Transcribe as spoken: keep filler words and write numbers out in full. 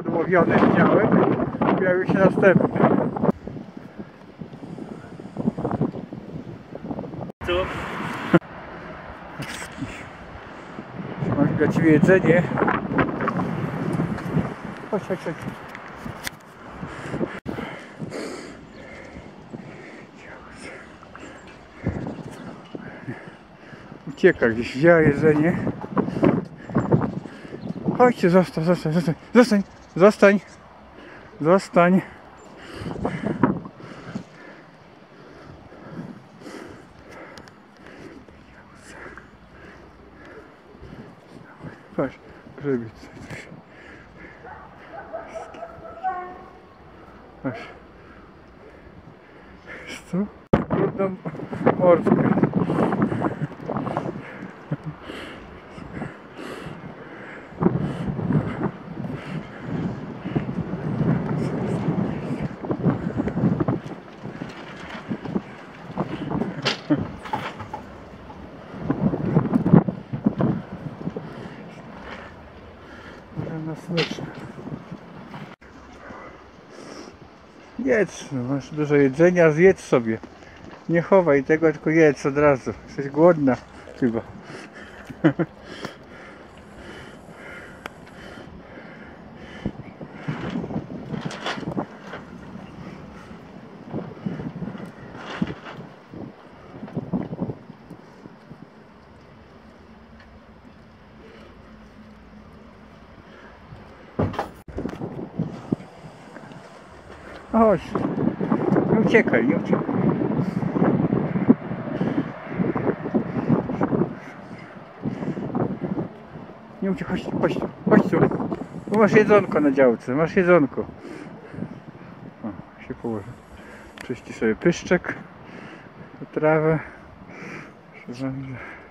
odłowiony widziałem. Pojawił się następny. Co? Mam dla ciebie jedzenie. Chodź, chodź, chodź. Ucieka gdzieś, wzięła jedzenie. Chodźcie, zostań, zostań, zostań, zostań, zostań, zostań. Patrz, grzybiec coś. Patrz. Jest tu? Brudną mordkę. Na smycz. Jedz, no masz dużo jedzenia, zjedz sobie. Nie chowaj tego, tylko jedz od razu. Jesteś głodna chyba. Chodź, nie uciekaj, nie uciekaj. Nie uciekaj, chodź, chodź, chodź tu. Tu masz jedzonko na działce, masz jedzonko. O, się położę. Czyści sobie pyszczek, trawę. Proszę bardzo.